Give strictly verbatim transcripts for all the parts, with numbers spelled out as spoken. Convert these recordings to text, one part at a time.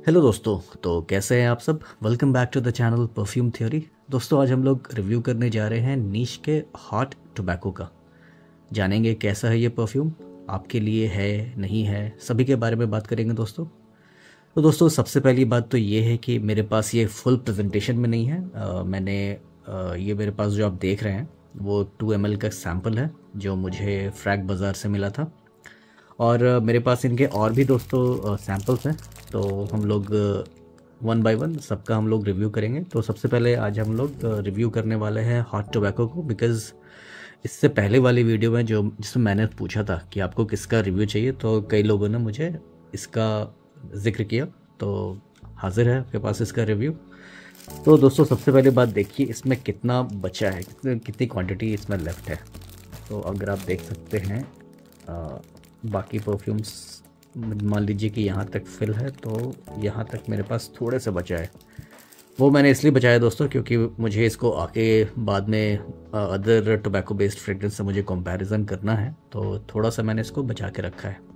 Hello दोस्तों, तो कैसे हैं आप सब। Welcome back to the channel Perfume Theory. दोस्तों, आज हम लोग रिव्यू करने जा रहे हैं नीश के हॉट टोबैको का। जानेंगे कैसा है ये परफ्यूम, आपके लिए है नहीं है, सभी के बारे में बात करेंगे दोस्तों। तो दोस्तों, सबसे पहली बात तो ये है कि मेरे पास ये फुल प्रेजेंटेशन में नहीं है। आ, मैंने आ, ये मेरे पास जो आप देख रहे हैं वो टू एम एल का सैम्पल है जो मुझे फ्रैग बाज़ार से मिला था। और अ, मेरे पास इनके और भी दोस्तों सैम्पल्स हैं, तो हम लोग वन बाय वन सबका हम लोग रिव्यू करेंगे। तो सबसे पहले आज हम लोग रिव्यू करने वाले हैं हॉट टोबैको को, बिकॉज़ इससे पहले वाली वीडियो में जो जिसमें मैंने पूछा था कि आपको किसका रिव्यू चाहिए, तो कई लोगों ने मुझे इसका जिक्र किया, तो हाजिर है आपके पास इसका रिव्यू। तो दोस्तों, सबसे पहले बात देखिए इसमें कितना बचा है, कितनी कितनी क्वांटिटी इसमें लेफ़्ट है। तो अगर आप देख सकते हैं आ, बाकी परफ्यूम्स मान लीजिए कि यहाँ तक फिल है, तो यहाँ तक मेरे पास थोड़े से बचा है। वो मैंने इसलिए बचाया दोस्तों क्योंकि मुझे इसको आके बाद में अदर टोबैको बेस्ड फ्रेग्रेंस से मुझे कंपैरिजन करना है, तो थोड़ा सा मैंने इसको बचा के रखा है।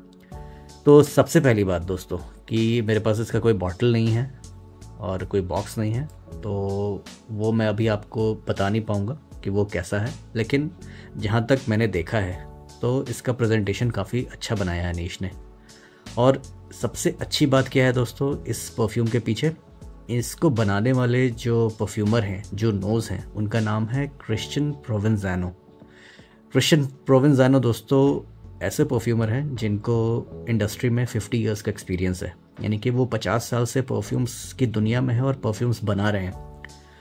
तो सबसे पहली बात दोस्तों कि मेरे पास इसका कोई बॉटल नहीं है और कोई बॉक्स नहीं है, तो वो मैं अभी आपको बता नहीं पाऊँगा कि वो कैसा है। लेकिन जहाँ तक मैंने देखा है तो इसका प्रेजेंटेशन काफ़ी अच्छा बनाया है नीश ने। और सबसे अच्छी बात क्या है दोस्तों इस परफ्यूम के पीछे, इसको बनाने वाले जो परफ्यूमर हैं, जो नोज़ हैं, उनका नाम है क्रिश्चियन प्रोवेंजानो। क्रिश्चियन प्रोवेंजानो दोस्तों ऐसे परफ्यूमर हैं जिनको इंडस्ट्री में फिफ्टी इयर्स का एक्सपीरियंस है, यानी कि वो पचास साल से परफ्यूम्स की दुनिया में है और परफ्यूम्स बना रहे हैं।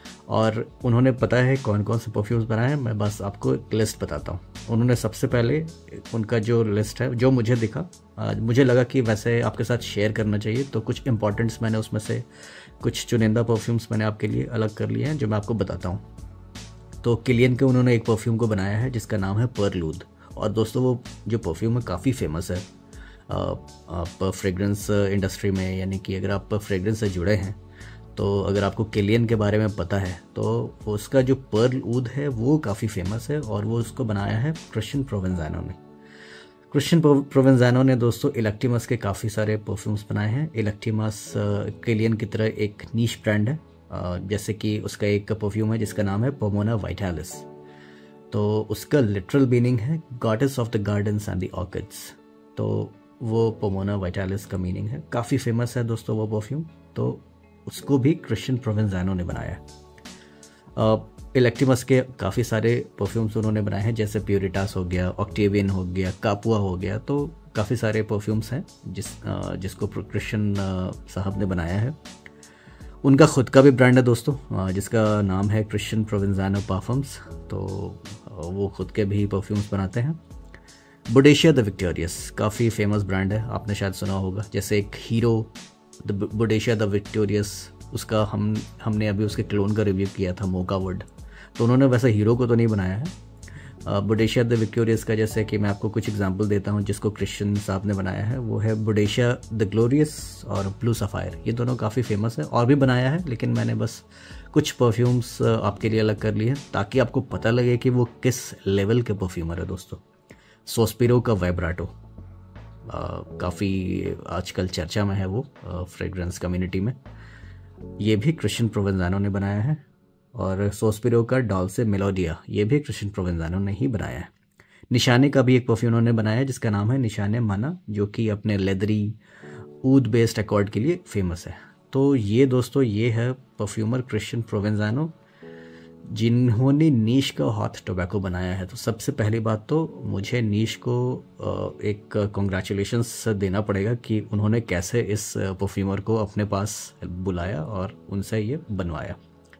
और उन्होंने पता है कौन कौन से परफ्यूम्स बनाए हैं। मैं बस आपको एक लिस्ट बताता हूँ। उन्होंने सबसे पहले उनका जो लिस्ट है जो मुझे दिखा, आज मुझे लगा कि वैसे आपके साथ शेयर करना चाहिए, तो कुछ इंपॉर्टेंट्स मैंने उसमें से कुछ चुनिंदा परफ्यूम्स मैंने आपके लिए अलग कर लिए हैं जो मैं आपको बताता हूँ। तो किलियन के उन्होंने एक परफ्यूम को बनाया है जिसका नाम है परलूद। और दोस्तों वो जो परफ्यूम है काफ़ी फेमस है आप फ्रेग्रेंस इंडस्ट्री में, यानी कि अगर आप फ्रेग्रेंस से जुड़े हैं तो अगर आपको किलियन के बारे में पता है तो उसका जो पर्ल ऊद है वो काफ़ी फेमस है और वो उसको बनाया है क्रिश्चियन प्रोवेंजानो ने। क्रिश्चियन प्रोवेंजानो ने दोस्तों इलेक्टिमस के काफ़ी सारे परफ्यूम्स बनाए हैं। इलेक्टिमस किलियन की तरह एक नीश ब्रांड है, जैसे कि उसका एक परफ्यूम है जिसका नाम है पोमोना वाइटालिस। तो उसका लिटरल मीनिंग है goddess of the gardens and the orchids. तो वो पोमोना वाइटालिस का मीनिंग है, काफ़ी फेमस है दोस्तों वो परफ्यूम। तो उसको भी क्रिश्चियन प्रोवेंजानो ने बनाया है। इलेक्टिमस के काफ़ी सारे परफ्यूम्स उन्होंने बनाए हैं, जैसे प्यूरिटास हो गया, ऑक्टेवियन हो गया, कापुआ हो गया। तो काफ़ी सारे परफ्यूम्स हैं जिस आ, जिसको क्रिश्चियन साहब ने बनाया है। उनका खुद का भी ब्रांड है दोस्तों, आ, जिसका नाम है क्रिश्चियन प्रोवेंजानो परफ्यूम्स। तो वो खुद के भी परफ्यूम्स बनाते हैं। बोडेशिया द विक्टोरियस काफ़ी फेमस ब्रांड है, आपने शायद सुना होगा। जैसे एक Hero the Boadicea the Victorious, उसका हम हमने अभी उसके क्लोन का रिव्यू किया था, मोका वुड। तो उन्होंने वैसे हीरो को तो नहीं बनाया है। बोडेशिया द विक्टोरियस का जैसे कि मैं आपको कुछ एग्जांपल देता हूँ जिसको क्रिश्चियन साहब ने बनाया है, वो है बोडेशिया द ग्लोरियस और ब्लू सफ़ायर। ये दोनों काफ़ी फेमस है, और भी बनाया है, लेकिन मैंने बस कुछ परफ्यूम्स आपके लिए अलग कर लिए हैं ताकि आपको पता लगे कि वो किस लेवल के परफ्यूमर है दोस्तों। सोस्पिरो का वाइब्राटो काफ़ी आजकल चर्चा में है वो फ्रेग्रेंस कम्युनिटी में, ये भी क्रिश्चियन प्रोवेंजानो ने बनाया है। और सोस्पिरो का डॉल्से मेलोडिया, ये भी क्रिश्चियन प्रोवेंजानो ने ही बनाया है। निशाने का भी एक परफ्यूम उन्होंने बनाया है जिसका नाम है निशाने माना, जो कि अपने लेदरी ऊद बेस्ड अकॉर्ड के लिए फेमस है। तो ये दोस्तों ये है परफ्यूमर क्रिश्चियन प्रोवेंजानो जिन्होंने नीश का हॉट टोबैको बनाया है। तो सबसे पहली बात तो मुझे नीश को एक कॉन्ग्रेचुलेशंस देना पड़ेगा कि उन्होंने कैसे इस परफ्यूमर को अपने पास बुलाया और उनसे ये बनवाया।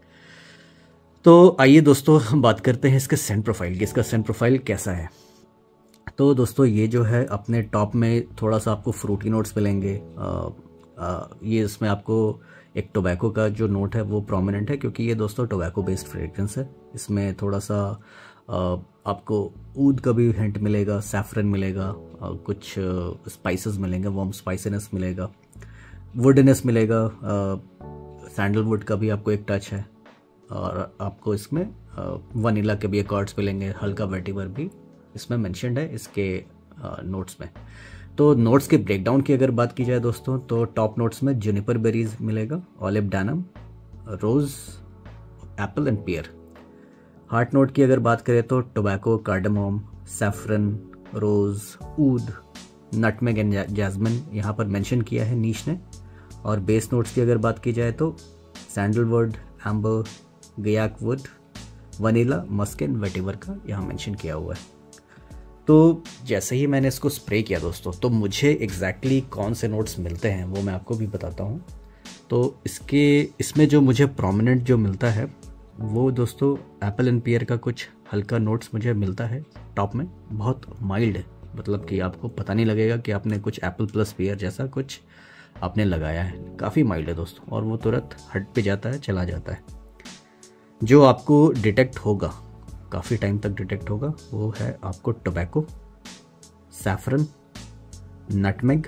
तो आइए दोस्तों बात करते हैं इसके सेंट प्रोफाइल की, इसका सेंट प्रोफाइल कैसा है। तो दोस्तों ये जो है अपने टॉप में थोड़ा सा आपको फ्रूटी नोट्स मिलेंगे। आ, आ, ये इसमें आपको एक टोबैको का जो नोट है वो प्रोमिनेंट है, क्योंकि ये दोस्तों टोबैको बेस्ड फ्रेग्रेंस है। इसमें थोड़ा सा आ, आपको ऊद का भी हिंट मिलेगा, सैफरन मिलेगा, आ, कुछ स्पाइसेस मिलेंगे, वार्म स्पाइसीनेस मिलेगा, वुडनेस मिलेगा, सैंडलवुड का भी आपको एक टच है, और आपको इसमें वनीला के भी अकॉर्ड्स मिलेंगे, हल्का वेटिवर भी इसमें मेंशन्ड है इसके नोट्स में। तो नोट्स के ब्रेकडाउन की अगर बात की जाए दोस्तों, तो टॉप नोट्स में जुनिपर बेरीज मिलेगा, ऑलिव-डैनम, rose, apple and pear. Heart note की अगर बात करें तो टोबैको, कार्डामोम, सैफरन, रोज, ऊद, नटमेग एंड जैस्मिन यहाँ पर मेंशन किया है नीश ने। और बेस नोट्स की अगर बात की जाए तो sandalwood, amber, guaiac wood, vanilla, musk and vetiver का यहाँ मेंशन किया हुआ है। तो जैसे ही मैंने इसको स्प्रे किया दोस्तों, तो मुझे एग्जैक्टली exactly कौन से नोट्स मिलते हैं वो मैं आपको भी बताता हूँ। तो इसके इसमें जो मुझे प्रोमिनेंट जो मिलता है वो दोस्तों एप्पल एंड पियर का कुछ हल्का नोट्स मुझे मिलता है टॉप में, बहुत माइल्ड है, मतलब कि आपको पता नहीं लगेगा कि आपने कुछ एप्पल प्लस पियर जैसा कुछ आपने लगाया है। काफ़ी माइल्ड है दोस्तों, और वो तुरंत हट पे जाता है, चला जाता है। जो आपको डिटेक्ट होगा, काफ़ी टाइम तक डिटेक्ट होगा, वो है आपको टोबैको, सैफरन, नटमेग,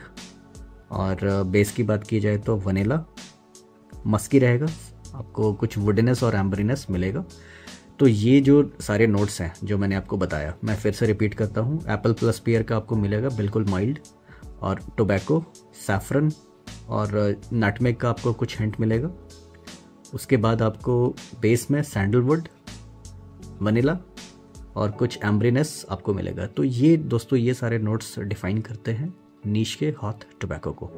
और बेस की बात की जाए तो वनीला, मस्की रहेगा, आपको कुछ वुडनेस और एम्बरीनेस मिलेगा। तो ये जो सारे नोट्स हैं जो मैंने आपको बताया, मैं फिर से रिपीट करता हूँ। एप्पल प्लस पियर का आपको मिलेगा बिल्कुल माइल्ड, और टोबैको, सैफरन और नटमेग का आपको कुछ हिंट मिलेगा। उसके बाद आपको बेस में सैंडलवुड, वनीला और कुछ एम्बरीनेस आपको मिलेगा। तो ये दोस्तों ये सारे नोट्स डिफाइन करते हैं नीश के हॉट टोबैको को।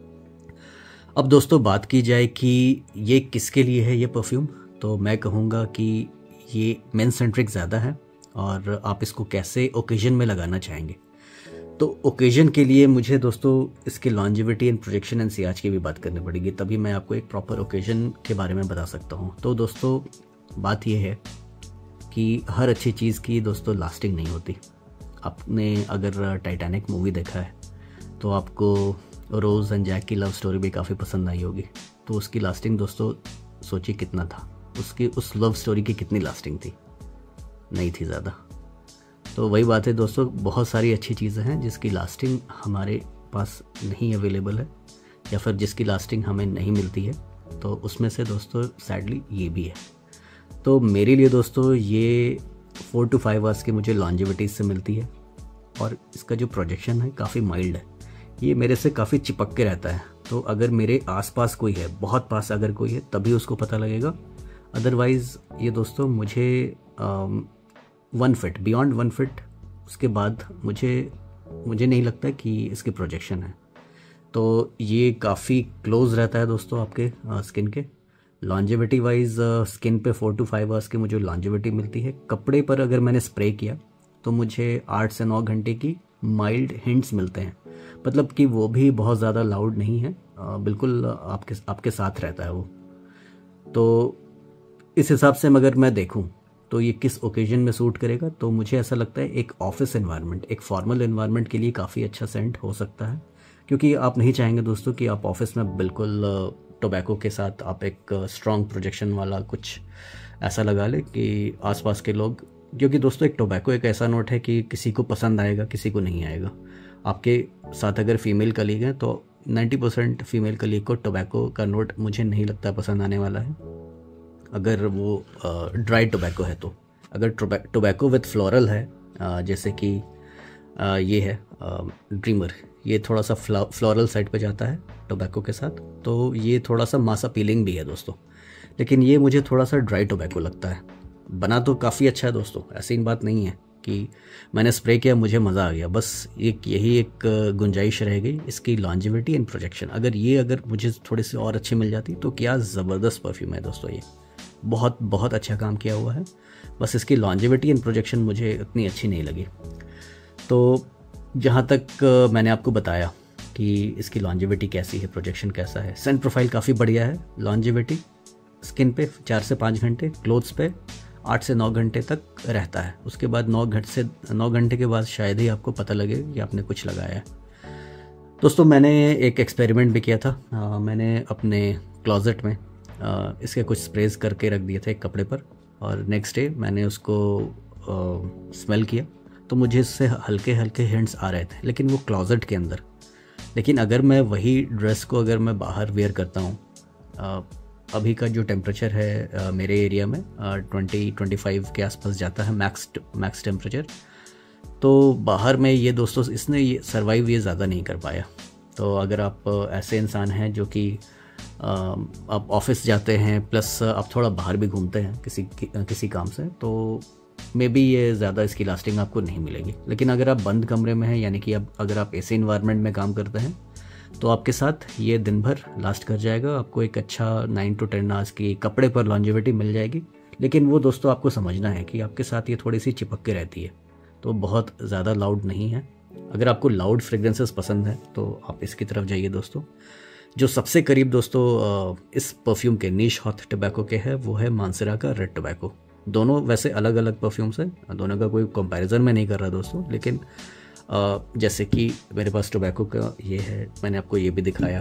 अब दोस्तों बात की जाए कि ये किसके लिए है ये परफ्यूम, तो मैं कहूँगा कि ये मेन सेंट्रिक ज़्यादा है, और आप इसको कैसे ओकेजन में लगाना चाहेंगे। तो ओकेजन के लिए मुझे दोस्तों इसकी लॉन्जिविटी एंड प्रोजेक्शन एंड सियाज की भी बात करनी पड़ेगी, तभी मैं आपको एक प्रॉपर ओकेजन के बारे में बता सकता हूँ। तो दोस्तों बात ये है कि हर अच्छी चीज़ की दोस्तों लास्टिंग नहीं होती। आपने अगर टाइटैनिक मूवी देखा है तो आपको रोज़ एंड जैक की लव स्टोरी भी काफ़ी पसंद आई होगी। तो उसकी लास्टिंग दोस्तों सोचिए कितना था, उसकी उस लव स्टोरी की कितनी लास्टिंग थी, नहीं थी ज़्यादा। तो वही बात है दोस्तों, बहुत सारी अच्छी चीज़ें हैं जिसकी लास्टिंग हमारे पास नहीं अवेलेबल है, या फिर जिसकी लास्टिंग हमें नहीं मिलती है। तो उसमें से दोस्तों सैडली ये भी है। तो मेरे लिए दोस्तों ये फोर टू फाइव आवर्स की मुझे लॉन्जिविटी से मिलती है, और इसका जो प्रोजेक्शन है काफ़ी माइल्ड है, ये मेरे से काफ़ी चिपक के रहता है। तो अगर मेरे आसपास कोई है, बहुत पास अगर कोई है, तभी उसको पता लगेगा। अदरवाइज़ ये दोस्तों मुझे one feet, beyond one feet उसके बाद मुझे मुझे नहीं लगता कि इसकी प्रोजेक्शन है। तो ये काफ़ी क्लोज रहता है दोस्तों आपके स्किन के। लॉन्जिविटी वाइज स्किन पे फोर टू फाइव आवर्स की मुझे लॉन्जिविटी मिलती है। कपड़े पर अगर मैंने स्प्रे किया तो मुझे आठ से नौ घंटे की माइल्ड हिंट्स मिलते हैं, मतलब कि वो भी बहुत ज़्यादा लाउड नहीं है, बिल्कुल आपके आपके साथ रहता है वो। तो इस हिसाब से अगर मैं देखूं तो ये किस ओकेजन में सूट करेगा, तो मुझे ऐसा लगता है एक ऑफिस एनवायरनमेंट, एक फॉर्मल एनवायरनमेंट के लिए काफ़ी अच्छा सेंट हो सकता है। क्योंकि आप नहीं चाहेंगे दोस्तों कि आप ऑफिस में बिल्कुल टोबैको के साथ आप एक स्ट्रॉन्ग प्रोजेक्शन वाला कुछ ऐसा लगा ले कि आसपास के लोग, क्योंकि दोस्तों एक टोबैको एक ऐसा नोट है कि किसी को पसंद आएगा, किसी को नहीं आएगा। आपके साथ अगर फीमेल कलीग हैं तो नाइन्टी परसेंट फीमेल कलीग को टोबैको का नोट मुझे नहीं लगता पसंद आने वाला है, अगर वो ड्राई टोबैको है तो। अगर टोबैको विथ फ्लोरल है, आ, जैसे कि आ, ये है ड्रीमर, ये थोड़ा सा फ्लोरल साइड पे जाता है टोबैको के साथ, तो ये थोड़ा सा मास अपीलिंग भी है दोस्तों। लेकिन ये मुझे थोड़ा सा ड्राई टोबैको लगता है। बना तो काफ़ी अच्छा है दोस्तों, ऐसी बात नहीं है कि मैंने स्प्रे किया मुझे मज़ा आ गया, बस एक यही एक गुंजाइश रह गई इसकी लॉन्जिविटी एंड प्रोजेक्शन। अगर ये अगर मुझे थोड़ी सी और अच्छी मिल जाती तो क्या ज़बरदस्त परफ्यूम है दोस्तों, ये बहुत बहुत अच्छा काम किया हुआ है। बस इसकी लॉन्जिविटी एंड प्रोजेक्शन मुझे उतनी अच्छी नहीं लगी। तो जहाँ तक मैंने आपको बताया कि इसकी लॉन्जिविटी कैसी है, प्रोजेक्शन कैसा है, सेंट प्रोफाइल काफ़ी बढ़िया है। लॉन्जिविटी स्किन पे चार से पाँच घंटे, क्लोथ्स पे आठ से नौ घंटे तक रहता है। उसके बाद नौ घंटे से नौ घंटे के बाद शायद ही आपको पता लगे कि आपने कुछ लगाया है। दोस्तों मैंने एक एक्सपेरिमेंट भी किया था, आ, मैंने अपने क्लोजेट में आ, इसके कुछ स्प्रेज करके रख दिए थे एक कपड़े पर, और नेक्स्ट डे मैंने उसको आ, स्मेल किया तो मुझे इससे हल्के हल्के हिंट्स आ रहे थे, लेकिन वो क्लोजेट के अंदर। लेकिन अगर मैं वही ड्रेस को अगर मैं बाहर वेयर करता हूँ, अभी का जो टेम्परेचर है आ, मेरे एरिया में ट्वेंटी ट्वेंटी फाइव के आसपास जाता है मैक्स मैक्स टेम्परेचर, तो बाहर में ये दोस्तों इसने ये सर्वाइव ये ज़्यादा नहीं कर पाया। तो अगर आप ऐसे इंसान हैं जो कि आप ऑफिस जाते हैं प्लस आप थोड़ा बाहर भी घूमते हैं किसी किसी काम से, तो मे बी ये ज़्यादा इसकी लास्टिंग आपको नहीं मिलेगी। लेकिन अगर आप बंद कमरे में हैं, यानी कि अब अगर आप ऐसे इन्वायरमेंट में काम करते हैं, तो आपके साथ ये दिन भर लास्ट कर जाएगा। आपको एक अच्छा नाइन टू टेन आवर्स की कपड़े पर लॉन्जेविटी मिल जाएगी। लेकिन वो दोस्तों आपको समझना है कि आपके साथ ये थोड़ी सी चिपक के रहती है, तो बहुत ज़्यादा लाउड नहीं है। अगर आपको लाउड फ्रेग्रेंसेस पसंद है तो आप इसकी तरफ जाइए दोस्तों। जो सबसे करीब दोस्तों इस परफ्यूम के नीश हॉट टोबैको के है वो है मानसेरा का रेड टोबैको। दोनों वैसे अलग अलग परफ्यूम्स हैं, दोनों का कोई कंपैरिजन मैं नहीं कर रहा दोस्तों। लेकिन जैसे कि मेरे पास टोबैको का ये है, मैंने आपको ये भी दिखाया।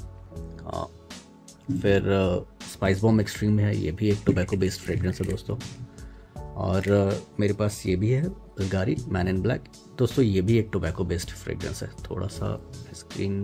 फिर स्पाइस बॉम्ब एक्सट्रीम है, ये भी एक टोबैको बेस्ड फ्रेग्रेंस है दोस्तों। और मेरे पास ये भी है बुल्गारी मैन इन ब्लैक दोस्तों, ये भी एक टोबैको बेस्ड फ्रेग्रेंस है। थोड़ा सा स्क्रीन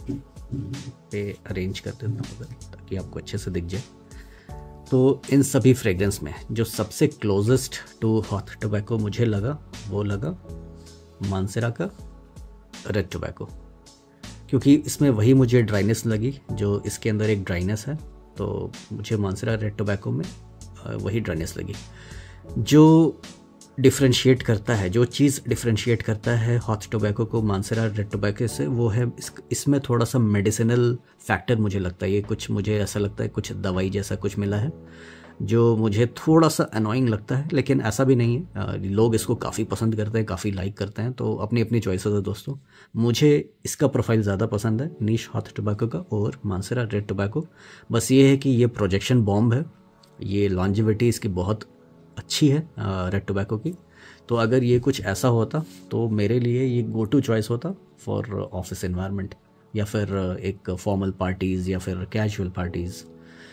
पे अरेंज कर देता हूँ ताकि आपको अच्छे से दिख जाए। तो इन सभी फ्रेग्रेंस में जो सबसे क्लोजेस्ट टू हॉट टोबैको मुझे लगा वो लगा मानसेरा का रेड टोबैको, क्योंकि इसमें वही मुझे ड्राइनेस लगी जो इसके अंदर एक ड्राइनेस है। तो मुझे मानसेरा रेड टोबैको में वही ड्राइनेस लगी। जो डिफ्रेंशिएट करता है, जो चीज़ डिफ्रेंशिएट करता है हॉट टोबैको को मानसेरा रेड टोबैको से, वो है इस, इसमें थोड़ा सा मेडिसिनल फैक्टर मुझे लगता है। ये कुछ मुझे ऐसा लगता है कुछ दवाई जैसा कुछ मिला है जो मुझे थोड़ा सा अनोइंग लगता है, लेकिन ऐसा भी नहीं है। लोग इसको काफ़ी पसंद करते हैं, काफ़ी लाइक करते हैं, तो अपनी अपनी चॉइसेस है दोस्तों। मुझे इसका प्रोफाइल ज़्यादा पसंद है, नीश हॉट टोबैको का और मानसेरा रेड टोबैको। बस ये है कि ये प्रोजेक्शन बॉम्ब है, ये लॉन्जिविटी इसकी बहुत अच्छी है रेड टोबैको की। तो अगर ये कुछ ऐसा होता तो मेरे लिए ये गो टू चॉइस होता फॉर ऑफिस एनवायरनमेंट, या फिर एक फॉर्मल पार्टीज़ या फिर कैजुअल पार्टीज़।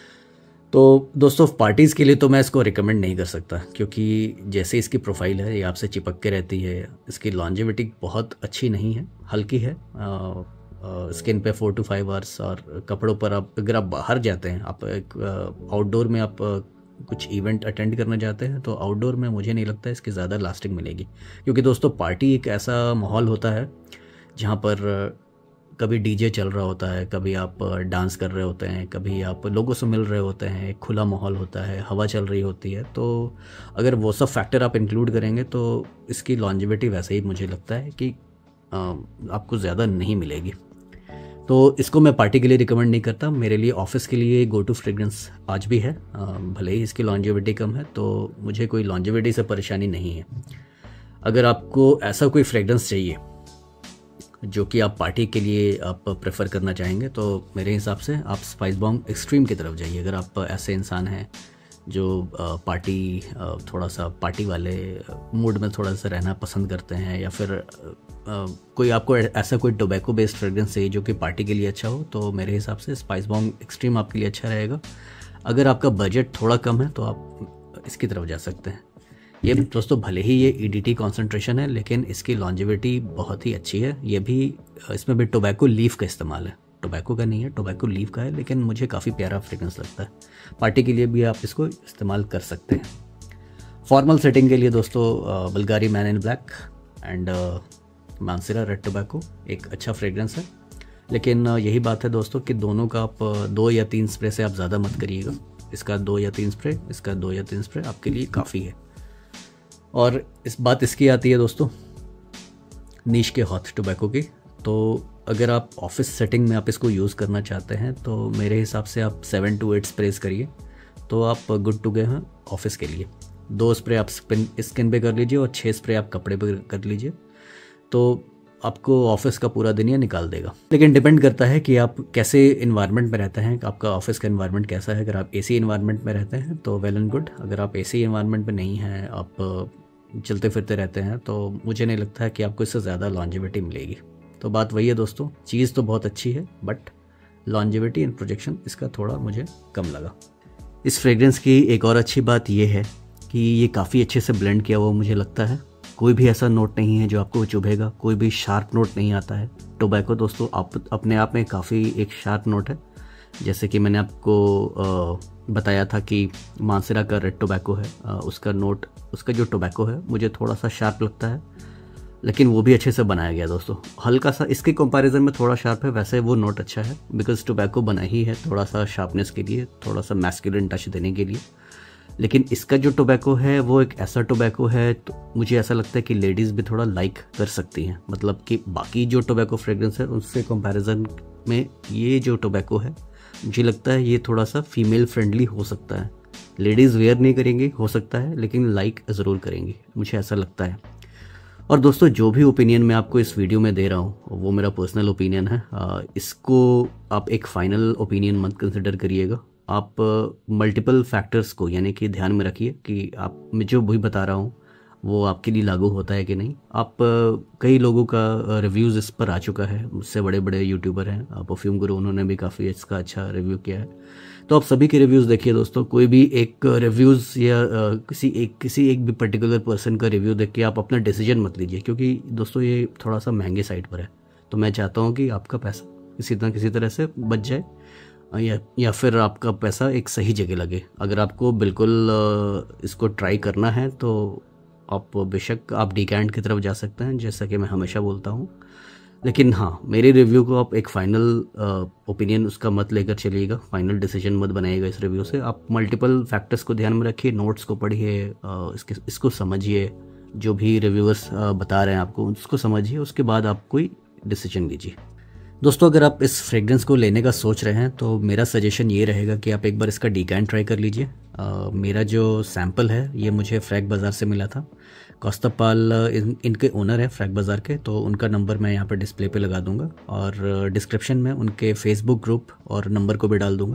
तो दोस्तों पार्टीज़ के लिए तो मैं इसको रिकमेंड नहीं कर सकता, क्योंकि जैसे इसकी प्रोफाइल है ये आपसे चिपक के रहती है। इसकी लॉन्जिविटी बहुत अच्छी नहीं है, हल्की है स्किन पे फोर टू फाइव आवर्स। और कपड़ों पर आप अगर आप बाहर जाते हैं, आप एक आउटडोर में आप कुछ इवेंट अटेंड करने जाते हैं, तो आउटडोर में मुझे नहीं लगता इसकी ज़्यादा लास्टिंग मिलेगी। क्योंकि दोस्तों पार्टी एक ऐसा माहौल होता है जहाँ पर कभी डीजे चल रहा होता है, कभी आप डांस कर रहे होते हैं, कभी आप लोगों से मिल रहे होते हैं, एक खुला माहौल होता है, हवा चल रही होती है। तो अगर वो सब फैक्टर आप इंक्लूड करेंगे तो इसकी लॉन्जिविटी वैसे ही मुझे लगता है कि आपको ज़्यादा नहीं मिलेगी। तो इसको मैं पार्टी के लिए रिकमेंड नहीं करता। मेरे लिए ऑफिस के लिए गो टू फ्रेग्रेंस आज भी है, भले ही इसकी लॉन्जिविटी कम है, तो मुझे कोई लॉन्जिविटी से परेशानी नहीं है। अगर आपको ऐसा कोई फ्रेग्रेंस चाहिए जो कि आप पार्टी के लिए आप प्रेफर करना चाहेंगे, तो मेरे हिसाब से आप स्पाइस बॉम्ब एक्सट्रीम की तरफ जाइए। अगर आप ऐसे इंसान हैं जो पार्टी थोड़ा सा पार्टी वाले मूड में थोड़ा सा रहना पसंद करते हैं, या फिर कोई आपको ऐसा कोई टोबैको बेस्ड फ्रेग्रेंस चाहिए जो कि पार्टी के लिए अच्छा हो, तो मेरे हिसाब से स्पाइस बॉम्ब एक्सट्रीम आपके लिए अच्छा रहेगा। अगर आपका बजट थोड़ा कम है तो आप इसकी तरफ जा सकते हैं। ये दोस्तों भले ही ये ईडीटी कॉन्सेंट्रेशन है, लेकिन इसकी लॉन्जिविटी बहुत ही अच्छी है। ये भी इसमें भी टोबैको लीफ का इस्तेमाल है, टोबैको का नहीं है, टोबैको लीफ का है, लेकिन मुझे काफ़ी प्यारा फ्रेग्रेंस लगता है। पार्टी के लिए भी आप इसको इस्तेमाल कर सकते हैं। फॉर्मल सेटिंग के लिए दोस्तों Bulgari Man in Black and Mancera Red Tobacco एक अच्छा फ्रेग्रेंस है। लेकिन यही बात है दोस्तों कि दोनों का आप दो या तीन स्प्रे से आप ज़्यादा मत करिएगा। इसका दो या तीन स्प्रे इसका दो या तीन स्प्रे आपके लिए काफ़ी है। और इस बात इसकी आती है दोस्तों नीश के हॉट टोबैको की। तो अगर आप ऑफिस सेटिंग में आप इसको यूज़ करना चाहते हैं तो मेरे हिसाब से आप सेवन टू एट स्प्रेज करिए, तो आप गुड टू गए हैं ऑफिस के लिए। दो स्प्रे आप स्पिन स्किन पे कर लीजिए और छः स्प्रे आप कपड़े पे कर लीजिए, तो आपको ऑफिस का पूरा दिन ये निकाल देगा। लेकिन डिपेंड करता है कि आप कैसे इन्वायरमेंट में रहते हैं, आपका ऑफिस का इन्वायरमेंट कैसा है। अगर आप एसी इन्वायरमेंट में रहते हैं तो वेल एंड गुड। अगर आप एसी इन्वायरमेंट में नहीं हैं, आप चलते फिरते रहते हैं, तो मुझे नहीं लगता है कि आपको इससे ज़्यादा लॉन्जिविटी मिलेगी। तो बात वही है दोस्तों, चीज़ तो बहुत अच्छी है बट लॉन्जिविटी एंड प्रोजेक्शन इसका थोड़ा मुझे कम लगा। इस फ्रेग्रेंस की एक और अच्छी बात ये है कि ये काफ़ी अच्छे से ब्लेंड किया हुआ मुझे लगता है। कोई भी ऐसा नोट नहीं है जो आपको चुभेगा, कोई भी शार्प नोट नहीं आता है। टोबैको दोस्तों आप अपने आप में काफ़ी एक शार्प नोट है। जैसे कि मैंने आपको आ, बताया था कि मानसेरा का रेड टोबैको है, आ, उसका नोट उसका जो टोबैको है मुझे थोड़ा सा शार्प लगता है। लेकिन वो भी अच्छे से बनाया गया दोस्तों। हल्का सा इसके कंपैरिजन में थोड़ा शार्प है, वैसे वो नोट अच्छा है बिकॉज टोबैको बना ही है थोड़ा सा शार्पनेस के लिए, थोड़ा सा मैस्कुलिन टच देने के लिए। लेकिन इसका जो टोबैको है वो एक ऐसा टोबैको है तो मुझे ऐसा लगता है कि लेडीज़ भी थोड़ा लाइक कर सकती हैं। मतलब कि बाकी जो टोबैको फ्रेग्रेंस है उससे कंपैरिजन में ये जो टोबैको है मुझे लगता है ये थोड़ा सा फीमेल फ्रेंडली हो सकता है। लेडीज़ वेयर नहीं करेंगी हो सकता है, लेकिन लाइक ज़रूर करेंगी, मुझे ऐसा लगता है। और दोस्तों जो भी ओपिनियन मैं आपको इस वीडियो में दे रहा हूँ वो मेरा पर्सनल ओपिनियन है। आ, इसको आप एक फाइनल ओपिनियन मत कंसिडर करिएगा। आप मल्टीपल फैक्टर्स को यानी कि ध्यान में रखिए कि आप मैं जो भी बता रहा हूँ वो आपके लिए लागू होता है कि नहीं। आप कई लोगों का रिव्यूज़ इस पर आ चुका है, मुझसे बड़े बड़े यूट्यूबर हैं, परफ्यूम गुरु, उन्होंने भी काफ़ी इसका अच्छा रिव्यू किया है। तो आप सभी के रिव्यूज़ देखिए दोस्तों। कोई भी एक रिव्यूज़ या किसी एक किसी एक भी पर्टिकुलर पर्सन का रिव्यू देख के आप अपना डिसीजन मत लीजिए, क्योंकि दोस्तों ये थोड़ा सा महंगे साइड पर है। तो मैं चाहता हूँ कि आपका पैसा किसी ना किसी तरह से बच जाए या या फिर आपका पैसा एक सही जगह लगे। अगर आपको बिल्कुल इसको ट्राई करना है तो आप बेशक आप डीकैंट की तरफ जा सकते हैं, जैसा कि मैं हमेशा बोलता हूँ। लेकिन हाँ, मेरे रिव्यू को आप एक फ़ाइनल ओपिनियन उसका मत लेकर चलिएगा, फाइनल डिसीजन मत बनाइएगा इस रिव्यू से। आप मल्टीपल फैक्टर्स को ध्यान में रखिए, नोट्स को पढ़िए, इसके इसको समझिए, जो भी रिव्यूअर्स बता रहे हैं आपको उसको समझिए, उसके बाद आप कोई डिसीजन लीजिए। दोस्तों अगर आप इस फ्रेग्रेंस को लेने का सोच रहे हैं तो मेरा सजेशन ये रहेगा कि आप एक बार इसका डीकैंट ट्राई कर लीजिए। Uh, मेरा जो सैम्पल है ये मुझे फ्रैग बाज़ार से मिला था। कौस्तपाल इन, इनके ओनर है फ्रैग बाज़ार के, तो उनका नंबर मैं यहाँ पर डिस्प्ले पे लगा दूंगा और डिस्क्रिप्शन में उनके फेसबुक ग्रुप और नंबर को भी डाल दूंगा।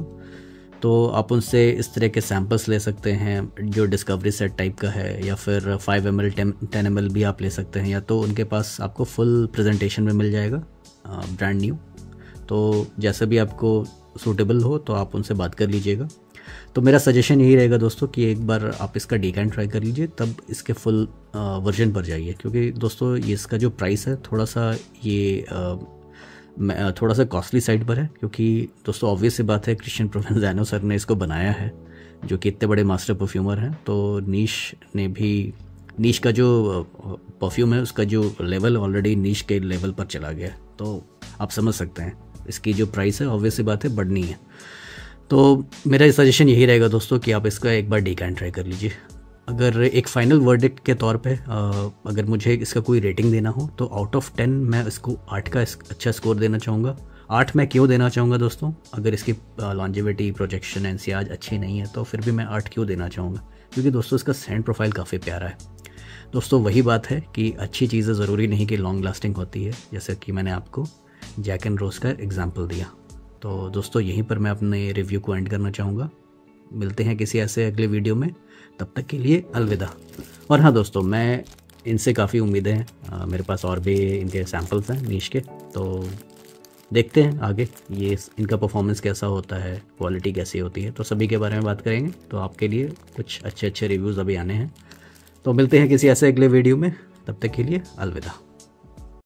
तो आप उनसे इस तरह के सैम्पल्स ले सकते हैं जो डिस्कवरी सेट टाइप का है, या फिर five M L ten M L भी आप ले सकते हैं, या तो उनके पास आपको फुल प्रेजेंटेशन में मिल जाएगा ब्रांड न्यू। तो जैसा भी आपको सूटेबल हो तो आप उनसे बात कर लीजिएगा। तो मेरा सजेशन यही रहेगा दोस्तों कि एक बार आप इसका डीकैंट ट्राई कर लीजिए, तब इसके फुल वर्जन पर जाइए। क्योंकि दोस्तों ये इसका जो प्राइस है थोड़ा सा ये आ, थोड़ा सा कॉस्टली साइड पर है, क्योंकि दोस्तों ऑब्वियस सी बात है क्रिश्चियन प्रोवेंज़ानो सर ने इसको बनाया है, जो कि इतने बड़े मास्टर परफ्यूमर हैं। तो नीश ने भी नीश का जो परफ्यूम है उसका जो लेवल ऑलरेडी नीश के लेवल पर चला गया है। तो आप समझ सकते हैं इसकी जो प्राइस है ऑब्वियस सी बात है बढ़नी है। तो मेरा सजेशन यही रहेगा दोस्तों कि आप इसका एक बार डीकैंट ट्राई कर लीजिए। अगर एक फाइनल वर्डिक्ट के तौर पे अगर मुझे इसका कोई रेटिंग देना हो तो आउट ऑफ टेन मैं इसको आठ का अच्छा स्कोर देना चाहूँगा। आठ मैं क्यों देना चाहूँगा दोस्तों, अगर इसकी लॉन्जेविटी, प्रोजेक्शन, एनसीआर अच्छी नहीं है तो फिर भी मैं आठ क्यों देना चाहूँगा, क्योंकि दोस्तों इसका सेंट प्रोफाइल काफ़ी प्यारा है। दोस्तों वही बात है कि अच्छी चीज़ें ज़रूरी नहीं कि लॉन्ग लास्टिंग होती है, जैसे कि मैंने आपको जैक एंड रोज़ का एग्जाम्पल दिया। तो दोस्तों यहीं पर मैं अपने रिव्यू को एंड करना चाहूँगा। मिलते हैं किसी ऐसे अगले वीडियो में, तब तक के लिए अलविदा। और हाँ दोस्तों, मैं इनसे काफ़ी उम्मीदें हैं, मेरे पास और भी इनके सैम्पल्स हैं नीश के, तो देखते हैं आगे ये इनका परफॉर्मेंस कैसा होता है, क्वालिटी कैसी होती है, तो सभी के बारे में बात करेंगे। तो आपके लिए कुछ अच्छे अच्छे रिव्यूज़ अभी आने हैं। तो मिलते हैं किसी ऐसे अगले वीडियो में, तब तक के लिए अलविदा।